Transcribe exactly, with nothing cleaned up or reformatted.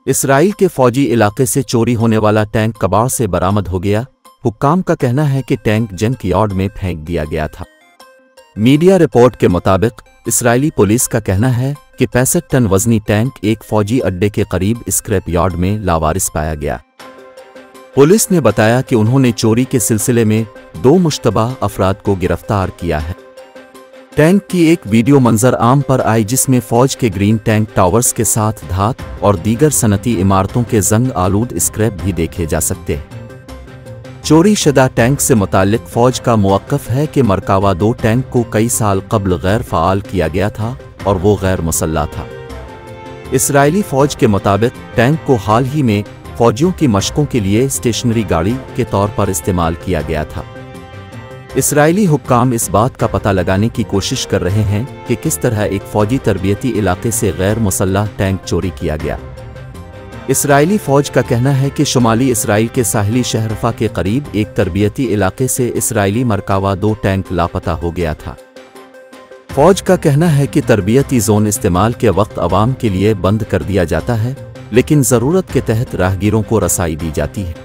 Israel के फौजी इलाके से चोरी होने वाला टैंक कबाड़ से बरामद हो गया। हुक्काम का कहना है कि टैंक जंक यार्ड में फेंक दिया गया था। मीडिया रिपोर्ट के मुताबिक इस्राएली पुलिस का कहना है कि पैंसठ टन वजनी टैंक एक फौजी अड्डे के करीब स्क्रैप यार्ड में लावारिस पाया गया। पुलिस ने बताया कि उन्होंने चोरी के सिलसिले में दो मुश्तबा अफराद को गिरफ्तार किया है। टैंक की एक वीडियो मंजर आम पर आई जिसमें फौज के ग्रीन टैंक टावर्स के साथ धात और दीगर सनती इमारतों के जंग आलूद स्क्रैप भी देखे जा सकते हैं। चोरी शुदा टैंक से मुताल्लिक फौज का मुवक्कफ है कि मरकावा दो टैंक को कई साल कबल गैर फ़ाल किया गया था और वो गैर मुसल्ला था। इसराइली फौज के मुताबिक टैंक को हाल ही में फौजियों की मशकों के लिए स्टेशनरी गाड़ी के तौर पर इस्तेमाल किया गया था। इसराइली हुक्काम इस बात का पता लगाने की कोशिश कर रहे हैं कि किस तरह एक फौजी तरबियती इलाके से गैर मुसल्लह टैंक चोरी किया गया। इसराइली फौज का कहना है कि शुमाली इसराइल के साहिली शहर रफा के करीब एक तरबियती इलाके से इसराइली मरकावा दो टैंक लापता हो गया था। फौज का कहना है कि तरबियती जोन इस्तेमाल के वक्त अवाम के लिए बंद कर दिया जाता है, लेकिन ज़रूरत के तहत राहगीरों को रसाई दी जाती है।